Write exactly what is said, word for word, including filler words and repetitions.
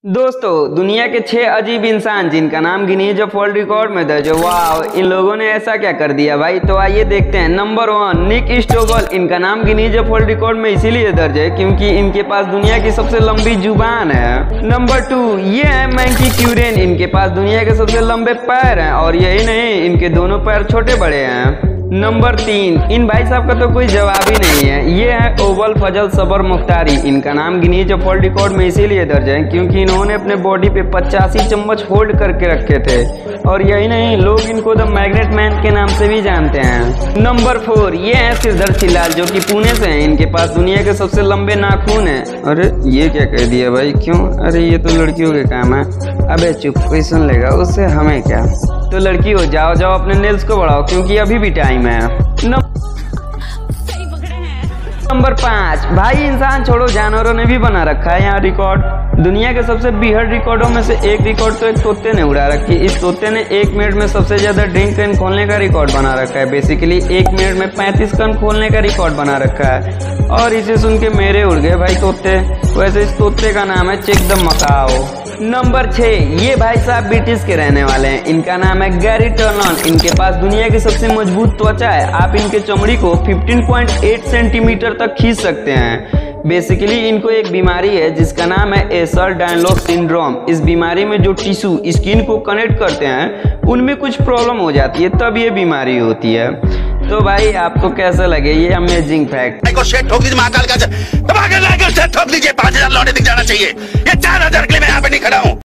दोस्तों, दुनिया के छह अजीब इंसान जिनका नाम गिनीज ऑफ वर्ल्ड रिकॉर्ड में दर्ज है। वाह, इन लोगों ने ऐसा क्या कर दिया भाई। तो आइए देखते हैं। Number one, Nick Stoeberl. इनका नाम गिनीज ऑफ वर्ल्ड रिकॉर्ड में इसीलिए दर्ज है क्योंकि इनके पास दुनिया की सबसे लंबी जुबान है। नंबर टू, ये है मैंकी क्यूरेन। इनके पास दुनिया के सबसे लंबे पैर हैं और यही नहीं, इनके दोनों पैर छोटे बड़े हैं। नंबर तीन, इन भाई साहब का तो कोई जवाब ही नहीं है। ये है ओवल फजल सबर मुख्तारी। इनका नाम गिनीज ऑफ वर्ल्ड रिकॉर्ड में इसीलिए दर्ज है क्योंकि इन्होंने अपने बॉडी पे पचासी चम्मच होल्ड करके रखे थे और यही नहीं, लोग इनको द मैग्नेट मैन के नाम से भी जानते हैं। नंबर फोर, ये है सिद्धार्थ चिल्लाल जो कि पुणे से हैं। इनके पास दुनिया के सबसे लंबे नाखून है। अरे ये क्या कह दिया भाई, क्यों? अरे ये तो लड़कियों के काम है। अबे चुप, कोई सुन लेगा, उससे हमें क्या। तो लड़की हो, जाओ जाओ अपने नेल्स को बढ़ाओ क्योंकि अभी भी टाइम है। नंबर पाँच, भाई इंसान छोड़ो, जानवरों ने भी बना रखा है यहाँ रिकॉर्ड। दुनिया के सबसे बीहड़ रिकॉर्डों में से एक रिकॉर्ड तो एक तोते ने उड़ा रखी। इस तोते ने एक मिनट में सबसे ज्यादा ड्रिंक कैन खोलने का रिकॉर्ड बना रखा है। बेसिकली एक मिनट में पैंतीस कैन खोलने का रिकॉर्ड बना रखा है और इसे सुन के मेरे उड़ गए भाई तोते। वैसे इस तोते का नाम है चेक द मकाओ। नंबर छह, ये भाई साहब ब्रिटिश के रहने वाले हैं। इनका नाम है गैरी टर्नन। इनके पास दुनिया की सबसे मजबूत त्वचा है। आप इनके चमड़ी को पंद्रह पॉइंट आठ सेंटीमीटर तक खींच सकते हैं। बेसिकली इनको एक बीमारी है जिसका नाम है एसर डायनलोस सिंड्रोम। इस बीमारी में जो टिश्यू स्किन को कनेक्ट करते हैं उनमें कुछ प्रॉब्लम हो जाती है, तब ये बीमारी होती है। तो भाई आपको कैसा लगे ये अमेजिंग फैक्ट? ठोक दीजिए महाकाल का, ठोक दीजिए, पांच हजार लौटे दिख जाना चाहिए। ये चार हजार के लिए मैं यहाँ पे नहीं खड़ा हूँ।